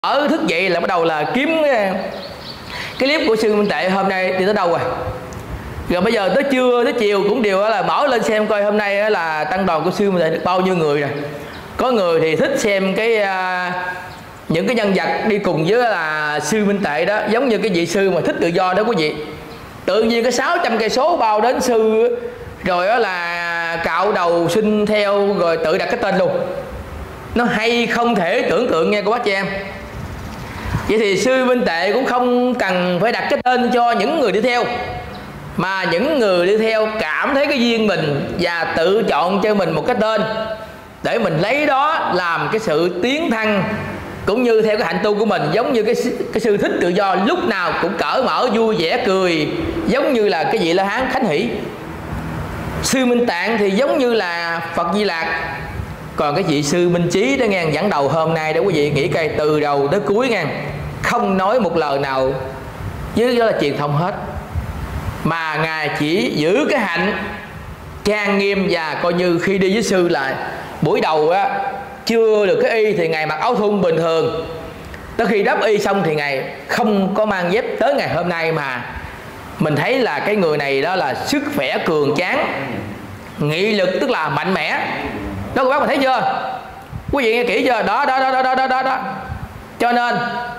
Ở thức dậy là bắt đầu là kiếm cái clip của sư Minh Tệ hôm nay đi tới đâu rồi bây giờ tới trưa tới chiều cũng đều là mở lên xem coi hôm nay là tăng đoàn của sư Minh Tệ được bao nhiêu người rồi. Có người thì thích xem những cái nhân vật đi cùng với là sư Minh Tệ đó, giống như cái vị sư mà thích tự do đó quý vị. Tự nhiên cái 600 cây số bao đến sư rồi đó là cạo đầu xin theo rồi tự đặt cái tên luôn. Nó hay không thể tưởng tượng nghe cô bác chị em. Vậy thì sư Minh Tệ cũng không cần phải đặt cái tên cho những người đi theo, mà những người đi theo cảm thấy cái duyên mình và tự chọn cho mình một cái tên để mình lấy đó làm cái sự tiến thăng, cũng như theo cái hạnh tu của mình. Giống như cái sư thích tự do lúc nào cũng cởi mở vui vẻ cười, giống như là cái vị La Hán Khánh Hỷ. Sư Minh Tạng thì giống như là Phật Di Lạc. Còn cái vị sư Minh Chí đó nghe dẫn đầu hôm nay đó quý vị nghĩ coi, từ đầu tới cuối nghe không nói một lời nào với đó là truyền thông hết, mà ngài chỉ giữ cái hạnh trang nghiêm. Và coi như khi đi với sư là buổi đầu á chưa được cái y thì ngài mặc áo thun bình thường, tới khi đắp y xong thì ngài không có mang dép. Tới ngày hôm nay mà mình thấy là cái người này đó là sức khỏe cường tráng, nghị lực tức là mạnh mẽ đó. Các bác mình thấy chưa, quý vị nghe kỹ chưa? Đó. Cho nên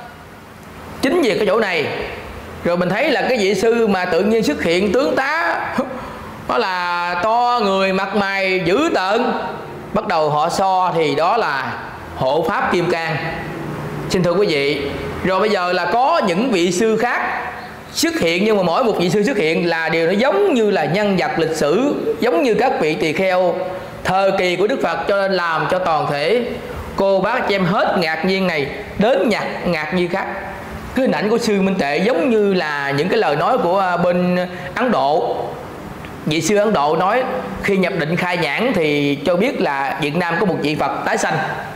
chính vì cái chỗ này rồi mình thấy là cái vị sư mà tự nhiên xuất hiện tướng tá đó là to người, mặt mày dữ tợn, bắt đầu họ so thì đó là hộ pháp Kim Cang. Xin thưa quý vị, rồi bây giờ là có những vị sư khác xuất hiện, nhưng mà mỗi một vị sư xuất hiện là điều nó giống như là nhân vật lịch sử, giống như các vị tỳ kheo thời kỳ của Đức Phật. Cho nên làm cho toàn thể cô bác chị em hết ngạc nhiên này đến ngạc nhiên khác. Cái hình ảnh của sư Minh Tệ giống như là những cái lời nói của bên Ấn Độ. Vị sư Ấn Độ nói khi nhập định khai nhãn thì cho biết là Việt Nam có một vị Phật tái sanh.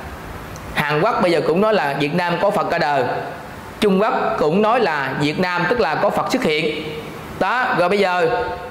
Hàn Quốc bây giờ cũng nói là Việt Nam có Phật cả đời. Trung Quốc cũng nói là Việt Nam tức là có Phật xuất hiện đó. Rồi bây giờ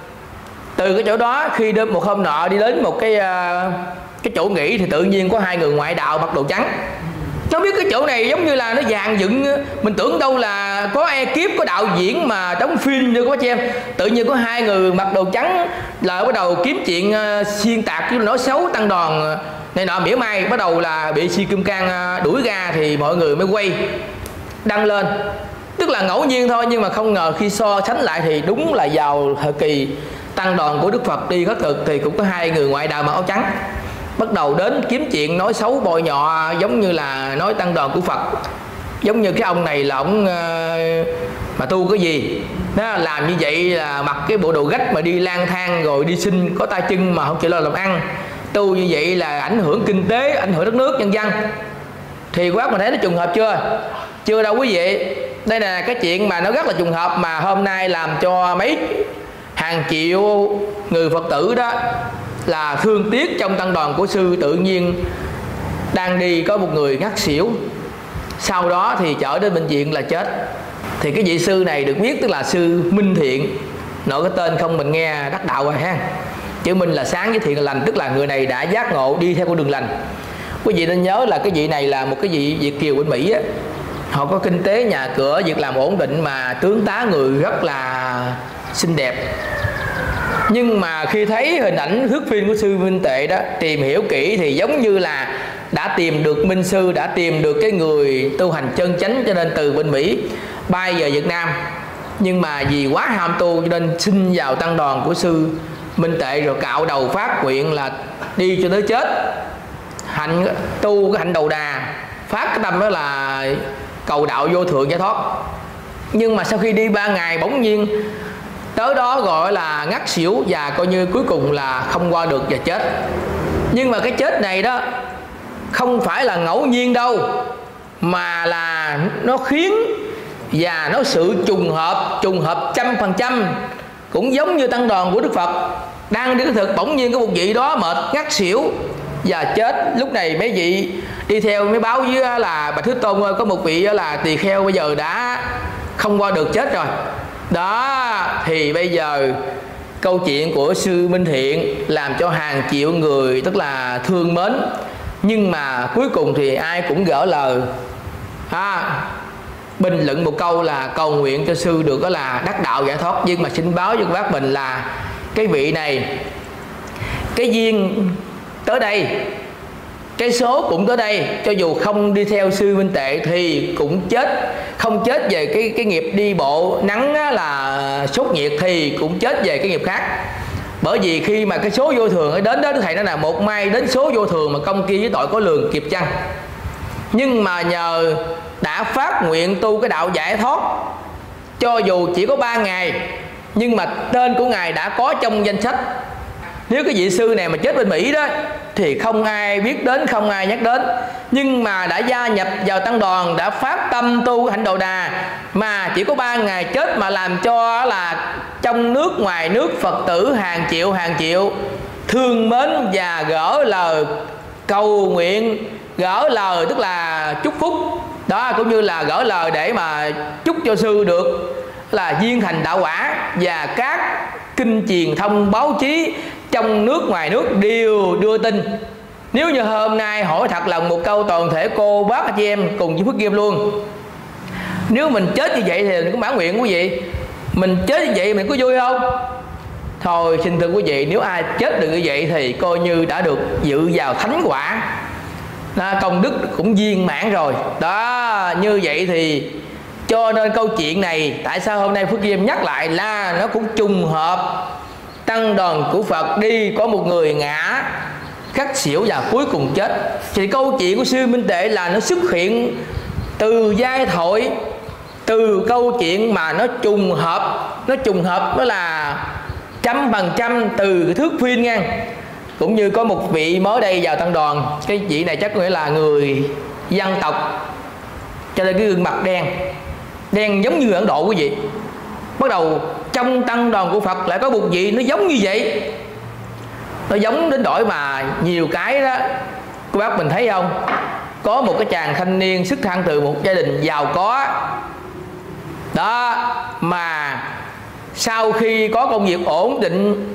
từ cái chỗ đó, khi một hôm nọ đi đến một cái chỗ nghỉ thì tự nhiên có hai người ngoại đạo mặc đồ trắng. Nó biết cái chỗ này giống như là nó dàn dựng, mình tưởng đâu là có ekip, có đạo diễn mà đóng phim như có chị em. Tự nhiên có hai người mặc đồ trắng là bắt đầu kiếm chuyện xuyên tạc chứ nói xấu tăng đoàn này nọ mỉa mai. Bắt đầu là bị sư Kim Cang đuổi ra thì mọi người mới quay đăng lên. Tức là ngẫu nhiên thôi, nhưng mà không ngờ khi so sánh lại thì đúng là vào thời kỳ tăng đoàn của Đức Phật đi khất thực thì cũng có hai người ngoại đạo mặc áo trắng bắt đầu đến kiếm chuyện nói xấu bôi nhọ, giống như là nói tăng đoàn của Phật, giống như cái ông này là ông mà tu cái gì đó, làm như vậy là mặc cái bộ đồ rách mà đi lang thang rồi đi xin có tay chân mà không chịu lo làm ăn, tu như vậy là ảnh hưởng kinh tế, ảnh hưởng đất nước nhân dân. Thì quá mà thấy nó trùng hợp chưa? Chưa đâu quý vị. Đây là cái chuyện mà nó rất là trùng hợp, mà hôm nay làm cho mấy hàng triệu người Phật tử đó là thương tiếc. Trong tăng đoàn của sư tự nhiên đang đi có một người ngất xỉu, sau đó thì chở đến bệnh viện là chết. Thì cái vị sư này được biết tức là sư Minh Thiện, nội cái tên không mình nghe đắc đạo rồi ha. Chữ Minh là sáng với Thiện là lành, tức là người này đã giác ngộ đi theo con đường lành. Quý vị nên nhớ là cái vị này là một cái vị Việt kiều bên Mỹ á. Họ có kinh tế nhà cửa, việc làm ổn định, mà tướng tá người rất là xinh đẹp. Nhưng mà khi thấy hình ảnh thước phim của sư Minh Tệ đó, tìm hiểu kỹ thì giống như là đã tìm được minh sư, đã tìm được cái người tu hành chân chánh, cho nên từ bên Mỹ bay về Việt Nam. Nhưng mà vì quá ham tu cho nên xin vào tăng đoàn của sư Minh Tệ, rồi cạo đầu phát nguyện là đi cho tới chết. Hạnh tu cái hạnh đầu đà, phát cái tâm đó là cầu đạo vô thượng giải thoát. Nhưng mà sau khi đi 3 ngày bỗng nhiên tới đó gọi là ngất xỉu, và coi như cuối cùng là không qua được và chết. Nhưng mà cái chết này đó không phải là ngẫu nhiên đâu, mà là nó khiến và nó sự trùng hợp 100%. Cũng giống như tăng đoàn của Đức Phật đang đi thực, bỗng nhiên có một vị đó mệt ngất xỉu và chết. Lúc này mấy vị đi theo mới báo với là Bạch Thế Tôn ơi, có một vị là tỳ kheo bây giờ đã không qua được, chết rồi đó. Thì bây giờ câu chuyện của sư Minh Thiện làm cho hàng triệu người tức là thương mến, nhưng mà cuối cùng thì ai cũng gỡ lời bình luận một câu là cầu nguyện cho sư được đó là đắc đạo giải thoát. Nhưng mà xin báo cho các bác mình là cái vị này, cái duyên tới đây, cái số cũng tới đây, cho dù không đi theo sư Minh Tệ thì cũng chết. Không chết về cái nghiệp đi bộ nắng là sốt nhiệt thì cũng chết về cái nghiệp khác. Bởi vì khi mà cái số vô thường ấy đến đó, thầy nói là một mai đến số vô thường mà công kia với tội có lường kịp chăng. Nhưng mà nhờ đã phát nguyện tu cái đạo giải thoát, cho dù chỉ có 3 ngày nhưng mà tên của ngài đã có trong danh sách. Nếu cái vị sư này mà chết bên Mỹ đó thì không ai biết đến, không ai nhắc đến. Nhưng mà đã gia nhập vào tăng đoàn, đã phát tâm tu hạnh Đồ Đà, mà chỉ có 3 ngày chết mà làm cho là trong nước ngoài nước Phật tử hàng triệu thương mến và gỡ lời cầu nguyện, gỡ lời tức là chúc phúc đó, cũng như là gỡ lời để mà chúc cho sư được là duyên thành đạo quả. Và các kinh truyền thông báo chí trong nước ngoài nước đều đưa tin. Nếu như hôm nay hỏi thật lòng một câu toàn thể cô bác chị em cùng với Phước Kim luôn, nếu mình chết như vậy thì mình có mãn nguyện quý vị? Mình chết như vậy mình có vui không? Thôi xin thưa quý vị, nếu ai chết được như vậy thì coi như đã được dự vào thánh quả đó, công đức cũng viên mãn rồi đó. Như vậy thì cho nên câu chuyện này tại sao hôm nay Phước Kim nhắc lại là nó cũng trùng hợp. Tăng đoàn của Phật đi có một người ngã khắc xỉu và cuối cùng chết. Thì câu chuyện của sư Minh Tệ là nó xuất hiện từ giai thoại, từ câu chuyện mà nó trùng hợp. Nó trùng hợp đó là 100% từ cái thước phim nha. Cũng như có một vị mới đây vào tăng đoàn, cái vị này chắc có nghĩa là người dân tộc, cho nên cái gương mặt đen giống như Ấn Độ quý vị. Bắt đầu trong tăng đoàn của Phật lại có một vị nó giống như vậy, nó giống đến đổi mà nhiều cái đó. Cô bác mình thấy không, có một cái chàng thanh niên xuất thân từ một gia đình giàu có đó, mà sau khi có công việc ổn định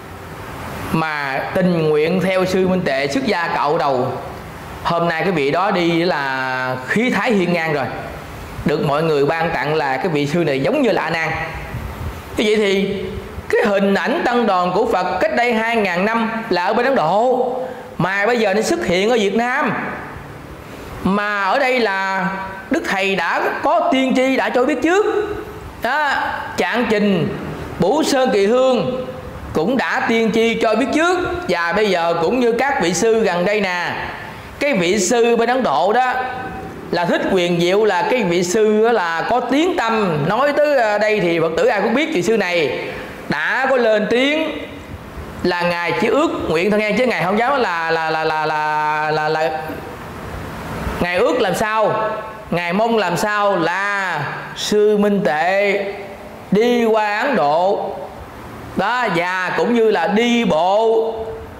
mà tình nguyện theo sư Minh Tệ xuất gia cạo đầu. Hôm nay cái vị đó đi là khí thái hiên ngang rồi, được mọi người ban tặng là cái vị sư này giống như là A Nan. Như vậy thì cái hình ảnh tăng đoàn của Phật cách đây 2000 năm là ở bên Ấn Độ, mà bây giờ nó xuất hiện ở Việt Nam. Mà ở đây là Đức Thầy đã có tiên tri đã cho biết trước đó. Trạng Trình Bửu Sơn Kỳ Hương cũng đã tiên tri cho biết trước. Và bây giờ cũng như các vị sư gần đây nè, cái vị sư bên Ấn Độ đó là Thích Quyền Diệu, là cái vị sư đó là có tiếng tâm. Nói tới đây thì Phật tử ai cũng biết vị sư này đã có lên tiếng là ngài chỉ ước nguyện thôi nghe, chứ ngài không dám là ngài ước làm sao, ngài mong làm sao là sư Minh Tệ đi qua Ấn Độ đó, và cũng như là đi bộ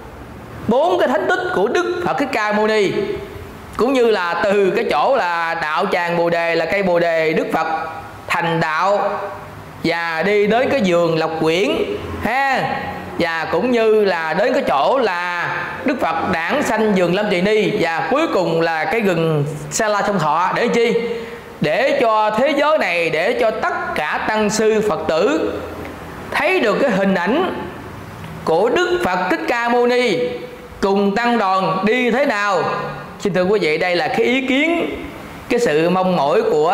4 cái thánh tích của Đức Phật Thích Ca Mâu Ni, cũng như là từ cái chỗ là đạo tràng Bồ Đề là cây Bồ Đề Đức Phật thành đạo, và đi đến cái vườn Lộc Quyển ha, và cũng như là đến cái chỗ là Đức Phật đản sanh vườn Lâm Trì Ni, và cuối cùng là cái rừng Sa La Sông Thọ. Để chi? Để cho thế giới này, để cho tất cả tăng sư Phật tử thấy được cái hình ảnh của Đức Phật Thích Ca Mâu Ni cùng tăng đoàn đi thế nào. Xin thưa quý vị, đây là cái ý kiến, cái sự mong mỏi của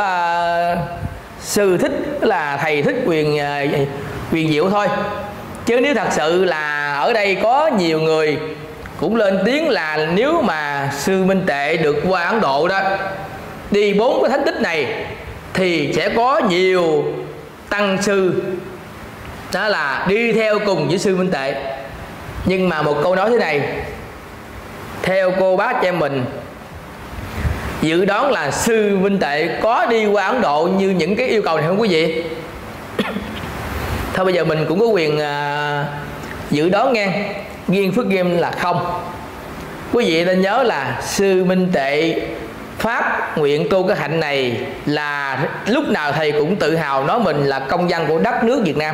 sư Thích, là thầy Thích Quyền Diệu thôi. Chứ nếu thật sự là ở đây có nhiều người cũng lên tiếng là nếu mà sư Minh Tệ được qua Ấn Độ đó, đi 4 cái thánh tích này, thì sẽ có nhiều tăng sư đó là đi theo cùng với sư Minh Tệ. Nhưng mà một câu nói thế này, theo cô bác cho em mình dự đoán là sư Minh Tệ có đi qua Ấn Độ như những cái yêu cầu này không quý vị? Thôi bây giờ mình cũng có quyền dự đoán nghe. Riêng Phước Kim là không. Quý vị nên nhớ là sư Minh Tệ phát nguyện tu cái hạnh này là lúc nào thầy cũng tự hào nói mình là công dân của đất nước Việt Nam.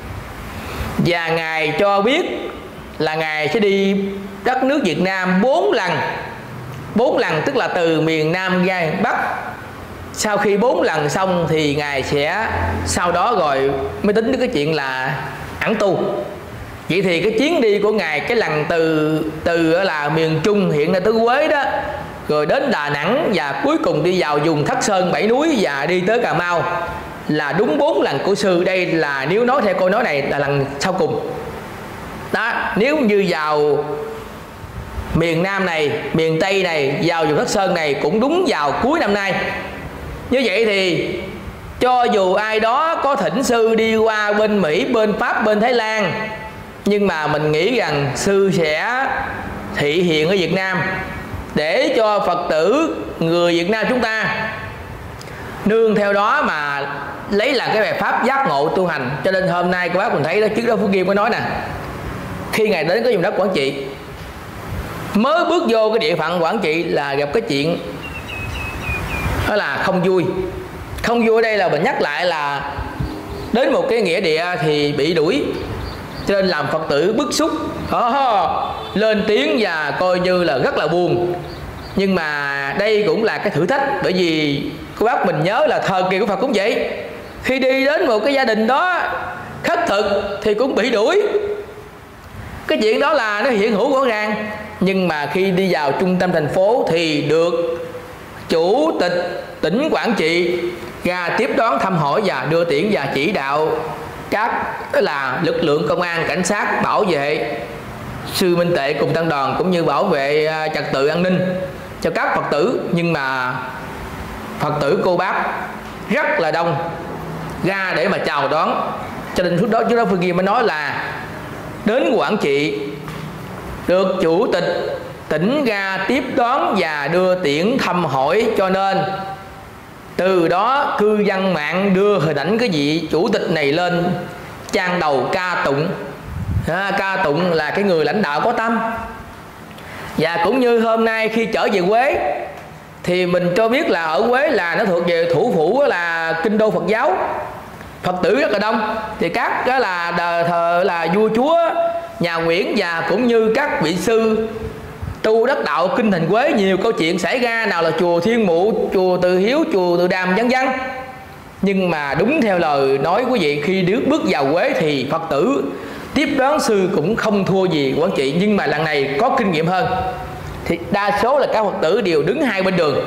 Và ngài cho biết là ngài sẽ đi đất nước Việt Nam 4 lần. 4 lần tức là từ miền Nam ra miền Bắc, sau khi 4 lần xong thì ngài sẽ sau đó rồi mới tính đến cái chuyện là ẩn tu. Vậy thì cái chuyến đi của ngài, cái lần từ là miền Trung hiện nay tới Quế đó, rồi đến Đà Nẵng và cuối cùng đi vào vùng Thất Sơn 7 núi và đi tới Cà Mau là đúng 4 lần của sư. Đây là nếu nói theo câu nói này là lần sau cùng đó. Nếu như vào miền Nam này, miền Tây này, vào vùng Thất Sơn này cũng đúng vào cuối năm nay. Như vậy thì cho dù ai đó có thỉnh sư đi qua bên Mỹ, bên Pháp, bên Thái Lan, nhưng mà mình nghĩ rằng sư sẽ thị hiện ở Việt Nam để cho Phật tử người Việt Nam chúng ta nương theo đó mà lấy làm cái bài pháp giác ngộ tu hành. Cho nên hôm nay các bác mình thấy đó, trước đó Phú Kim có nói nè, khi ngài đến cái vùng đất Quảng Trị, mới bước vô cái địa phận Quảng Trị là gặp cái chuyện đó là không vui. Không vui ở đây là mình nhắc lại là đến một cái nghĩa địa thì bị đuổi, cho nên làm Phật tử bức xúc, lên tiếng và coi như là rất là buồn. Nhưng mà đây cũng là cái thử thách, bởi vì cô bác mình nhớ là thời kỳ của Phật cũng vậy. Khi đi đến một cái gia đình đó khất thực thì cũng bị đuổi. Cái chuyện đó là nó hiện hữu rõ ràng. Nhưng mà khi đi vào trung tâm thành phố thì được chủ tịch tỉnh Quảng Trị ra tiếp đón, thăm hỏi và đưa tiễn và chỉ đạo các là lực lượng công an, cảnh sát bảo vệ sư Minh Tệ cùng tăng đoàn, cũng như bảo vệ trật tự an ninh cho các Phật tử. Nhưng mà Phật tử cô bác rất là đông ra để mà chào đón. Cho nên trước đó Phương Kim mới nói là đến Quảng Trị được chủ tịch tỉnh ra tiếp đón và đưa tiễn thăm hỏi, cho nên từ đó cư dân mạng đưa hình ảnh cái vị chủ tịch này lên trang đầu ca tụng. Ca tụng là cái người lãnh đạo có tâm. Và cũng như hôm nay khi trở về Quế thì mình cho biết là ở Quế là nó thuộc về thủ phủ là kinh đô Phật giáo, Phật tử rất là đông. Thì các đó là đời thờ là vua chúa nhà Nguyễn và cũng như các vị sư tu đắc đạo kinh thành Quế, nhiều câu chuyện xảy ra, nào là chùa Thiên Mụ, chùa Từ Hiếu, chùa Từ Đàm vân vân. Nhưng mà đúng theo lời nói quý vị, khi bước vào Quế thì Phật tử tiếp đón sư cũng không thua gì Quảng Trị. Nhưng mà lần này có kinh nghiệm hơn thì đa số là các Phật tử đều đứng hai bên đường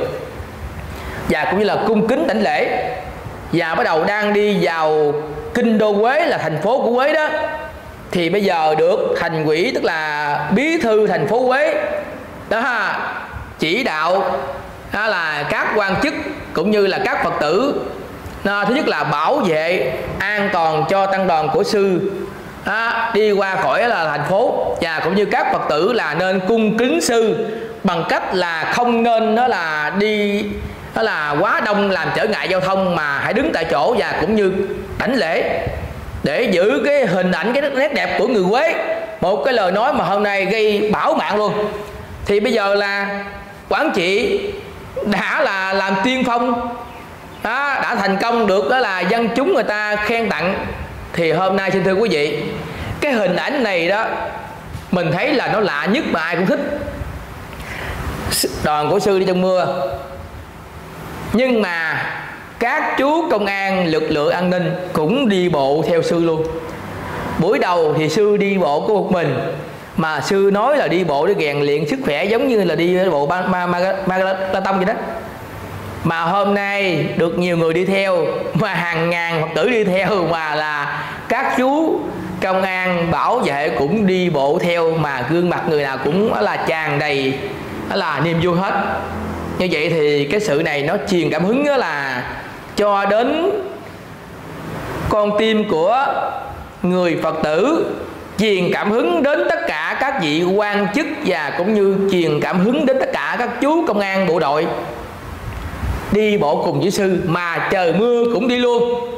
và cũng như là cung kính đảnh lễ. Và bắt đầu đang đi vào kinh đô Quế là thành phố của Quế đó, thì bây giờ được thành ủy, tức là bí thư thành phố Quế đó chỉ đạo đó là các quan chức cũng như là các Phật tử thứ nhất là bảo vệ an toàn cho tăng đoàn của sư đi qua khỏi là thành phố, và cũng như các Phật tử là nên cung kính sư bằng cách là không nên đó là đi đó là quá đông làm trở ngại giao thông, mà hãy đứng tại chỗ và cũng như đảnh lễ để giữ cái hình ảnh, cái nét đẹp của người Quế. Một cái lời nói mà hôm nay gây bão mạng luôn. Thì bây giờ là Quảng Trị đã là làm tiên phong đó, đã thành công được đó là dân chúng người ta khen tặng. Thì hôm nay xin thưa quý vị, cái hình ảnh này đó mình thấy là nó lạ nhất mà ai cũng thích. Đoàn của sư đi trong mưa, nhưng mà các chú công an, lực lượng an ninh cũng đi bộ theo sư luôn. Buổi đầu thì sư đi bộ có một mình, mà sư nói là đi bộ để rèn luyện sức khỏe, giống như là đi bộ ma tông vậy đó. Mà hôm nay được nhiều người đi theo, mà hàng ngàn Phật tử đi theo, mà là các chú công an bảo vệ cũng đi bộ theo, mà gương mặt người nào cũng là tràn đầy đó là niềm vui hết. Như vậy thì cái sự này nó truyền cảm hứng đó là cho đến con tim của người Phật tử, truyền cảm hứng đến tất cả các vị quan chức, và cũng như truyền cảm hứng đến tất cả các chú công an bộ đội đi bộ cùng với sư, mà trời mưa cũng đi luôn.